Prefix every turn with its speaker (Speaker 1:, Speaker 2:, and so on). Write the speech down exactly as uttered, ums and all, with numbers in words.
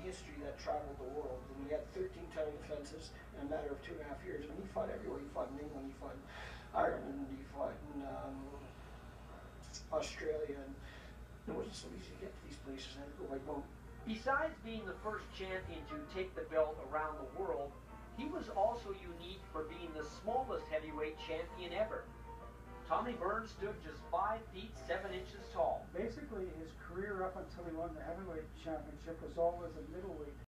Speaker 1: history that traveled the world, and he had thirteen title defenses in a matter of two and a half years. And he fought everywhere. He fought in England, he fought in Ireland, he fought in um, Australia, and it wasn't so easy to get to these places. I had to go by boat.
Speaker 2: Besides being the first champion to take the belt around the world, he was also unique for being the smallest heavyweight champion ever. Tommy Burns stood just five feet seven inches tall.
Speaker 3: Basically, his career up until he won the heavyweight championship was always a middleweight.